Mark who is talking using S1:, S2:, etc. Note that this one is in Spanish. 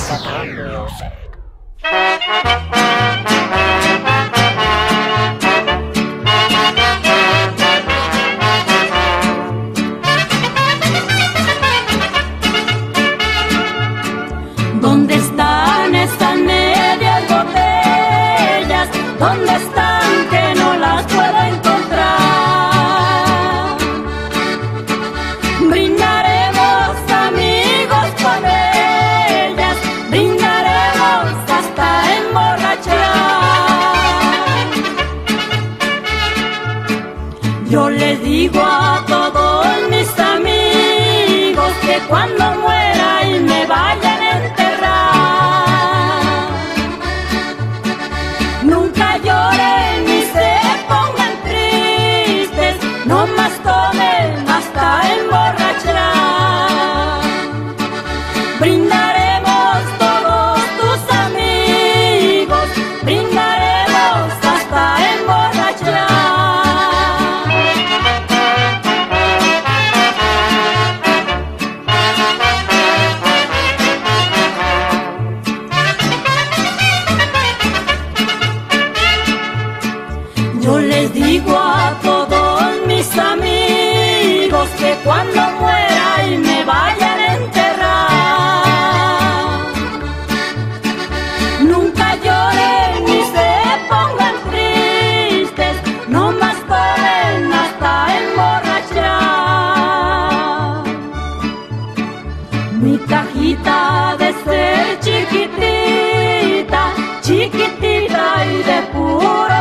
S1: Metatron Music.
S2: ¿Dónde están esas medias botellas? ¿Dónde están que no las puedo encontrar? Brindaremos amigos con ellas, brindaremos hasta emborrachar. Yo les digo a todos mis amigos que cuando muera y me vaya a enterrar, nunca lloren ni se pongan tristes, no más tomen hasta emborrachar. Brindaremos todos tus amigos, brindaremos hasta emborrachar. Yo les digo a todos mis amigos que cuando muera y me vayan a enterrar, nunca lloren ni se pongan tristes, no más tomen hasta emborrachar. Mi cajita de ser chiquitita, chiquitita y de puro